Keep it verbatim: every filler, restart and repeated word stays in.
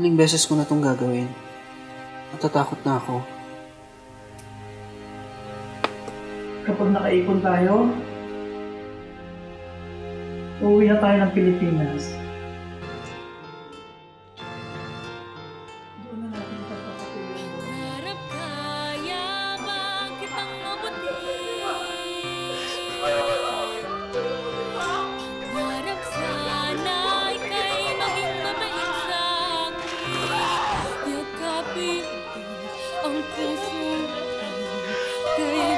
Huling beses ko na itong gagawin. Natatakot na ako. Kapag nakaipon tayo, uuwi na tayo ng Pilipinas. Doon na natin pagpapatuloy. Harap kaya bang kitang mabuti? Harap sana'y kay maging mabait sa akin. Yakapin ang puso kay